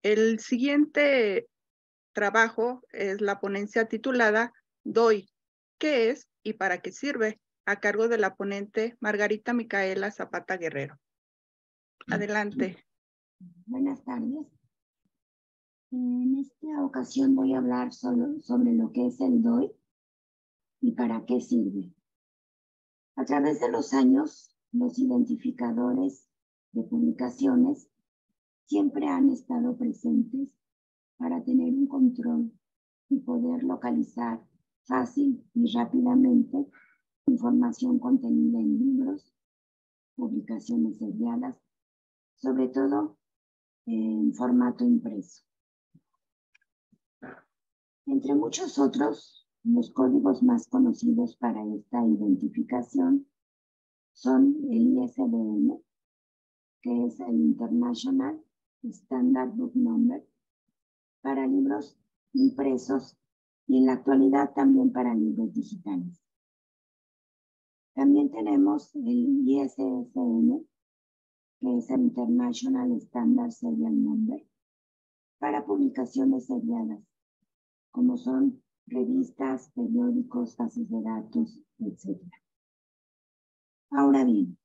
El siguiente trabajo es la ponencia titulada DOI, ¿qué es y para qué sirve?, a cargo de la ponente Margarita Micaela Zapata Guerrero. Adelante. Buenas tardes. En esta ocasión voy a hablar solo sobre lo que es el DOI y para qué sirve. A través de los años, los identificadores de publicaciones siempre han estado presentes para tener un control y poder localizar fácil y rápidamente información contenida en libros, publicaciones seriadas, sobre todo en formato impreso. Entre muchos otros, los códigos más conocidos para esta identificación son el ISBN, que es el International Standard Book Number, para libros impresos y en la actualidad también para libros digitales. También tenemos el ISSN, que es el International Standard Serial Number, para publicaciones seriadas, como son revistas, periódicos, bases de datos, etc. Ahora bien,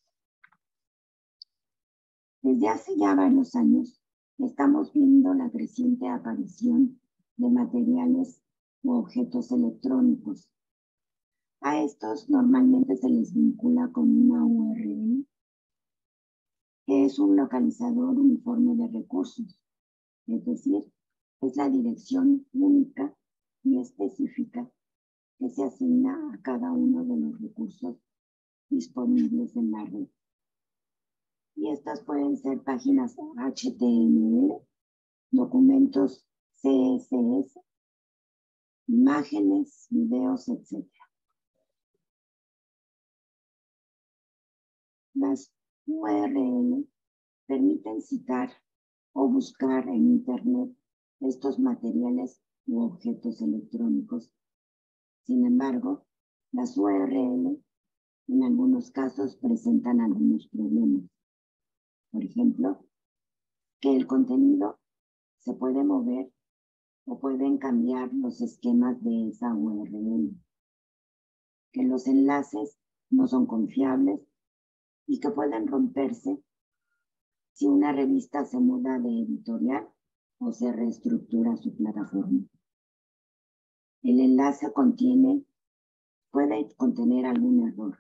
desde hace ya varios años estamos viendo la creciente aparición de materiales u objetos electrónicos. A estos normalmente se les vincula con una URL, que es un localizador uniforme de recursos, es decir, es la dirección única y específica que se asigna a cada uno de los recursos disponibles en la red. Y estas pueden ser páginas HTML, documentos CSS, imágenes, videos, etc. Las URL permiten citar o buscar en Internet estos materiales u objetos electrónicos. Sin embargo, las URL en algunos casos presentan algunos problemas. Por ejemplo, que el contenido se puede mover o pueden cambiar los esquemas de esa URL, que los enlaces no son confiables y que pueden romperse si una revista se muda de editorial o se reestructura su plataforma. El enlace puede contener algún error.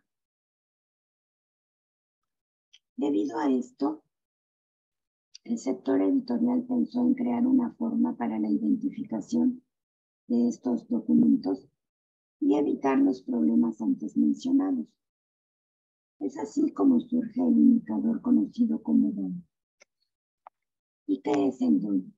Debido a esto, el sector editorial pensó en crear una forma para la identificación de estos documentos y evitar los problemas antes mencionados. Es así como surge el indicador conocido como DOI. ¿Y qué es el DOI?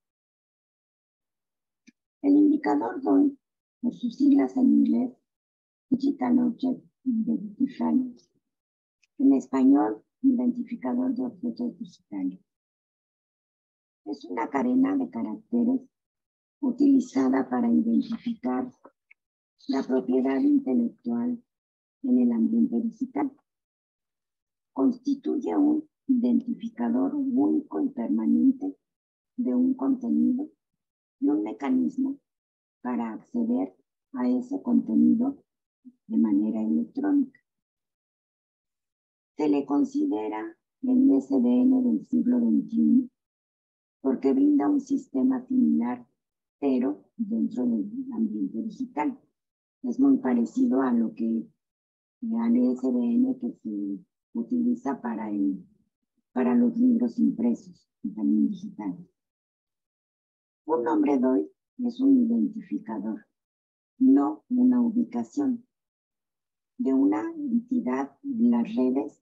El indicador DOI, por sus siglas en inglés, Digital Object Identifier, en español, identificador de objetos digitales, es una cadena de caracteres utilizada para identificar la propiedad intelectual en el ambiente digital. Constituye un identificador único y permanente de un contenido y un mecanismo para acceder a ese contenido de manera electrónica. Se le considera el ISBN del siglo XXI porque brinda un sistema similar, pero dentro del ambiente digital. Es muy parecido a lo que al ISBN que se utiliza para los libros impresos y también digitales. Un nombre DOI es un identificador, no una ubicación de una entidad en las redes,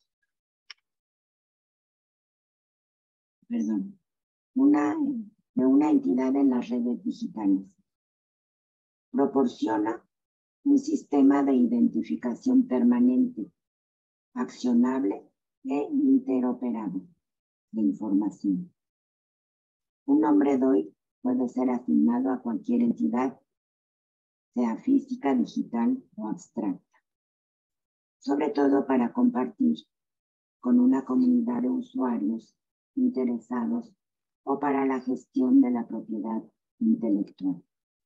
de una entidad en las redes digitales. Proporciona un sistema de identificación permanente, accionable e interoperable de información. Un nombre DOI puede ser asignado a cualquier entidad, sea física, digital o abstracta, sobre todo para compartir con una comunidad de usuarios interesados o para la gestión de la propiedad intelectual.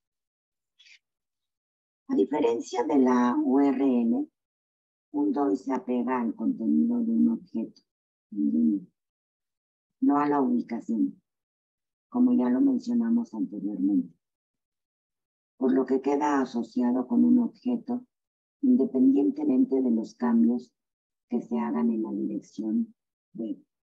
A diferencia de la URL, un DOI se apega al contenido de un objeto en línea, no a la ubicación, como ya lo mencionamos anteriormente, por lo que queda asociado con un objeto independientemente de los cambios que se hagan en la dirección web.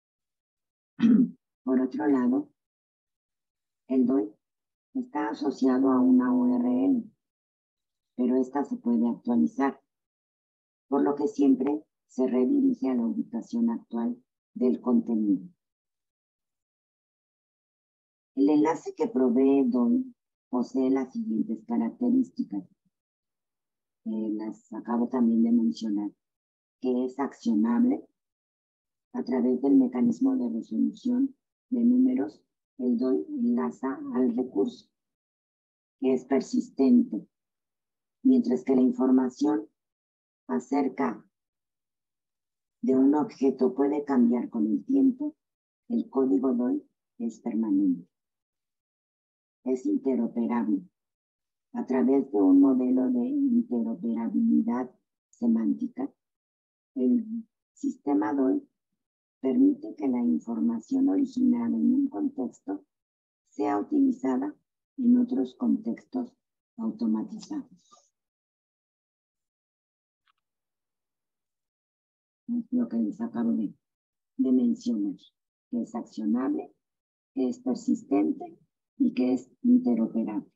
Por otro lado, el DOI está asociado a una URL, pero esta se puede actualizar, por lo que siempre se redirige a la ubicación actual del contenido. El enlace que provee DOI posee las siguientes características. Las acabo también de mencionar, que es accionable a través del mecanismo de resolución de números. El DOI enlaza al recurso, que es persistente, mientras que la información acerca de un objeto puede cambiar con el tiempo. El código DOI es permanente. Es interoperable a través de un modelo de interoperabilidad semántica. El sistema DOI permite que la información originada en un contexto sea utilizada en otros contextos automatizados. Es lo que les acabo de mencionar, que es accionable, que es persistente y que es interoperable.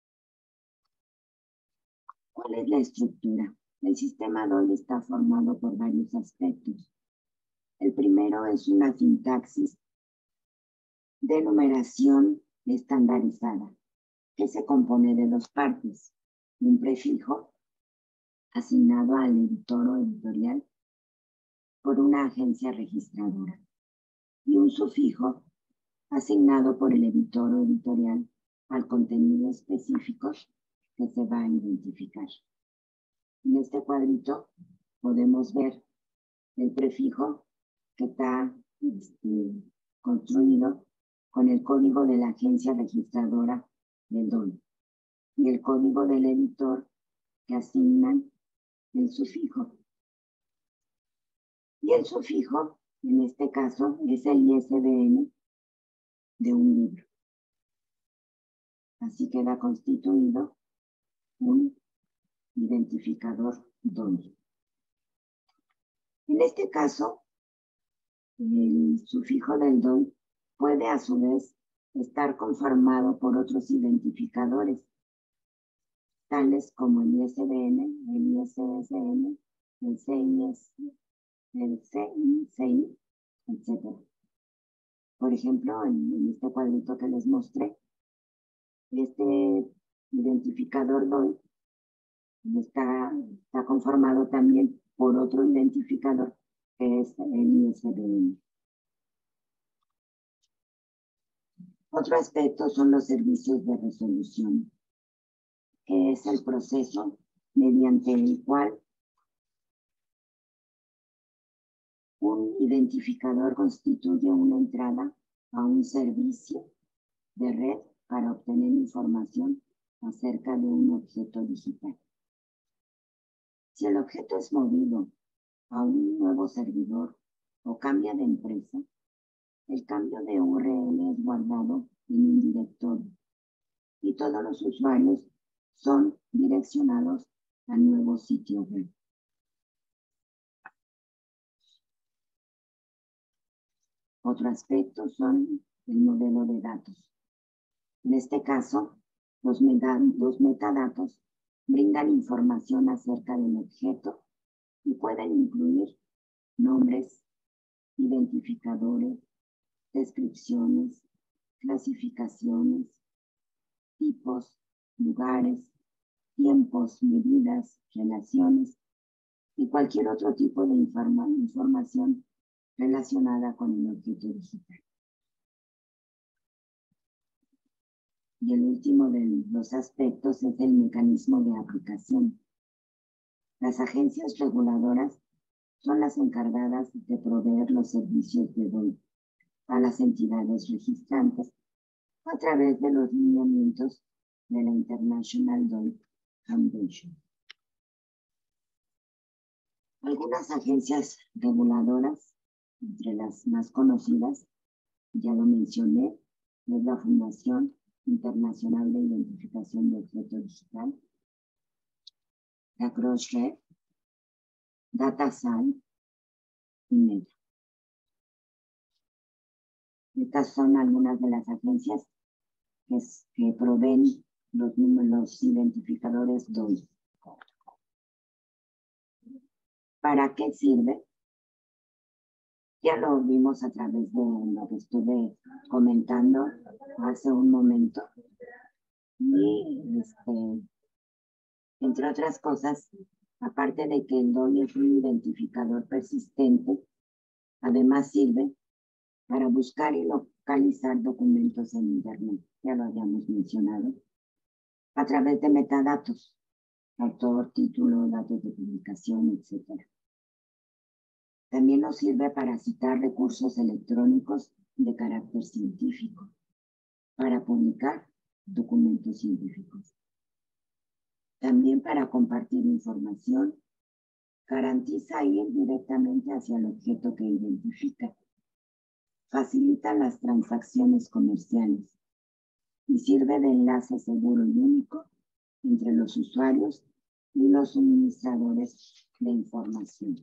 ¿Cuál es la estructura? El sistema DOI está formado por varios aspectos. El primero es una sintaxis de numeración estandarizada, que se compone de dos partes: un prefijo asignado al editor o editorial por una agencia registradora y un sufijo asignado por el editor o editorial al contenido específico que se va a identificar. En este cuadrito podemos ver el prefijo que está construido con el código de la agencia registradora del DOI y el código del editor que asignan el sufijo. Y el sufijo, en este caso, es el ISBN de un libro. Así queda constituido un identificador DOI. En este caso, el sufijo del DOI puede a su vez estar conformado por otros identificadores, tales como el ISBN, el ISSN, el CIS, el CI, etc. Por ejemplo, en este cuadrito que les mostré, este identificador DOI está conformado también por otro identificador, que es el ISBN. Otro aspecto son los servicios de resolución, que es el proceso mediante el cual un identificador constituye una entrada a un servicio de red para obtener información acerca de un objeto digital. Si el objeto es movido a un nuevo servidor o cambia de empresa, el cambio de URL es guardado en un directorio y todos los usuarios son direccionados al nuevo sitio web. Otro aspecto son el modelo de datos. En este caso, los metadatos brindan información acerca del objeto y pueden incluir nombres, identificadores, descripciones, clasificaciones, tipos, lugares, tiempos, medidas, relaciones y cualquier otro tipo de información relacionada con el objeto digital. Y el último de los aspectos es el mecanismo de aplicación. Las agencias reguladoras son las encargadas de proveer los servicios de DOI a las entidades registrantes a través de los lineamientos de la International DOI Foundation. Algunas agencias reguladoras, entre las más conocidas, ya lo mencioné, es la Fundación Internacional de Identificación de Objeto Digital, la Crossref, DataSign y Meta. Estas son algunas de las agencias que proveen los identificadores DOI. ¿Para qué sirve? Ya lo vimos a través de lo que estuve comentando hace un momento. Y entre otras cosas, aparte de que el DOI es un identificador persistente, además sirve para buscar y localizar documentos en Internet, ya lo habíamos mencionado, a través de metadatos, autor, título, datos de publicación, etc. También nos sirve para citar recursos electrónicos de carácter científico, para publicar documentos científicos. También para compartir información, garantiza ir directamente hacia el objeto que identifica, facilita las transacciones comerciales y sirve de enlace seguro y único entre los usuarios y los suministradores de información.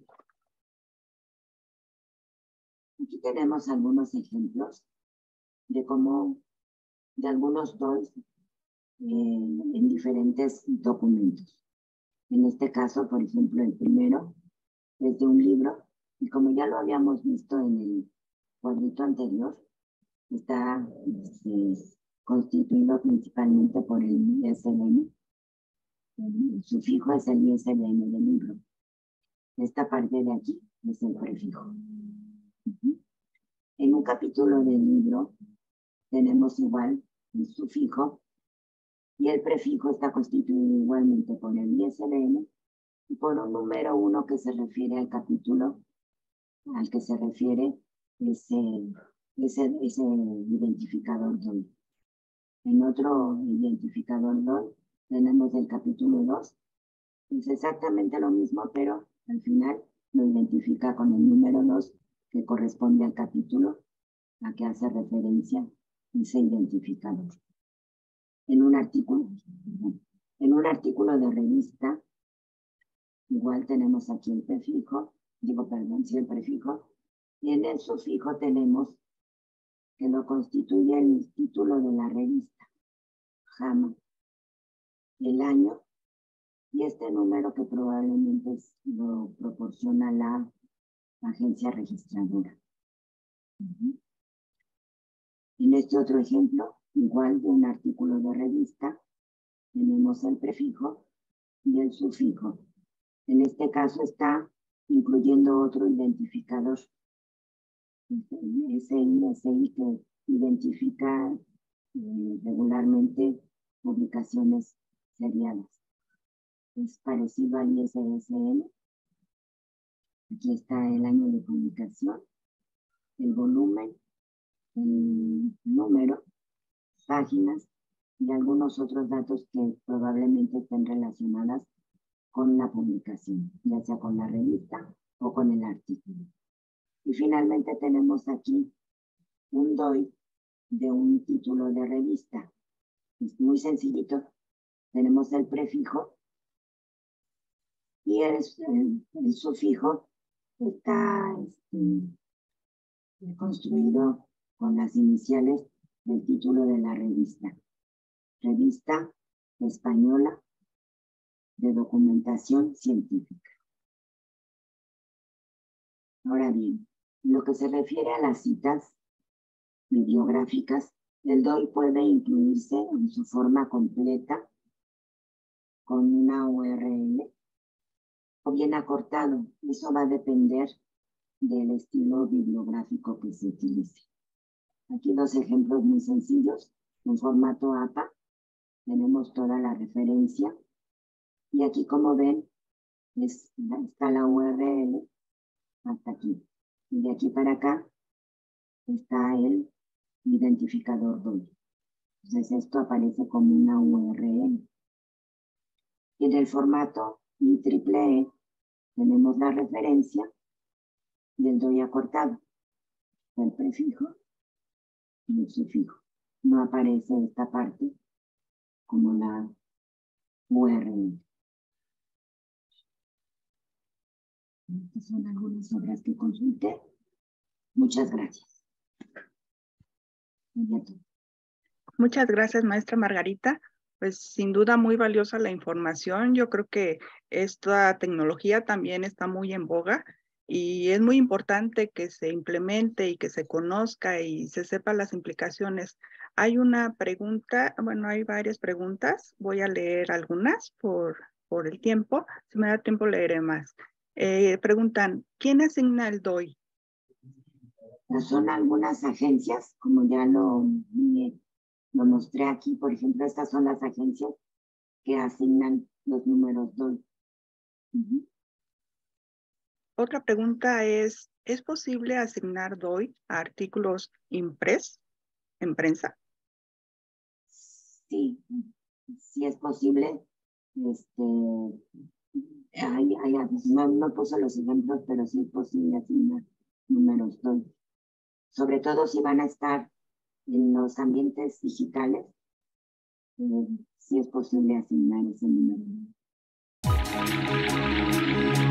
Aquí tenemos algunos ejemplos de algunos DOIs en diferentes documentos. En este caso, por ejemplo, el primero es de un libro, y como ya lo habíamos visto en el cuadrito anterior, está constituido principalmente por el ISBN. El sufijo es el ISBN del libro. Esta parte de aquí es el prefijo. En un capítulo del libro tenemos igual el sufijo y el prefijo está constituido igualmente por el ISBN y por un número 1 que se refiere al capítulo al que se refiere ese identificador DOI. En otro identificador DOI tenemos el capítulo 2, es exactamente lo mismo, pero al final lo identifica con el número 2 que corresponde al capítulo a que hace referencia ese identificador. En un artículo de revista, igual tenemos aquí el prefijo, el prefijo, y en el sufijo tenemos que lo constituye el título de la revista, JAMA, el año, y este número que probablemente lo proporciona la agencia registradora. En este otro ejemplo, igual de un artículo de revista, tenemos el prefijo y el sufijo. En este caso está incluyendo otro identificador, SI que identifica regularmente publicaciones seriadas. Es parecido al ISSN. Aquí está el año de publicación, el volumen, el número, páginas y algunos otros datos que probablemente estén relacionadas con la publicación, ya sea con la revista o con el artículo. Y finalmente tenemos aquí un DOI de un título de revista. Es muy sencillito. Tenemos el prefijo y el sufijo está construido con las iniciales del título de la revista. Revista Española de Documentación Científica. Ahora bien, lo que se refiere a las citas bibliográficas, el DOI puede incluirse en su forma completa con una URL o bien acortado. Eso va a depender del estilo bibliográfico que se utilice. Aquí dos ejemplos muy sencillos. En formato APA tenemos toda la referencia y aquí, como ven, está la URL hasta aquí. Y de aquí para acá está el identificador DOI. Entonces esto aparece como una URL. Y en el formato IEEE tenemos la referencia del DOI acortado, el prefijo y el sufijo. No aparece esta parte como la URL. Estas son algunas obras que consulté. Muchas gracias. Muchas gracias, maestra Margarita. Pues sin duda muy valiosa la información. Yo creo que esta tecnología también está muy en boga y es muy importante que se implemente y que se conozca y se sepa las implicaciones. Hay una pregunta, bueno, hay varias preguntas. Voy a leer algunas por el tiempo. Si me da tiempo leeré más. Preguntan, ¿quién asigna el DOI? Pues son algunas agencias, como ya lo mostré aquí. Por ejemplo, estas son las agencias que asignan los números DOI. Otra pregunta ¿es posible asignar DOI a artículos impresos en prensa? Sí, sí es posible. No puso los ejemplos, pero sí es posible asignar números DOI. Sobre todo si van a estar en los ambientes digitales, sí es posible asignar ese número.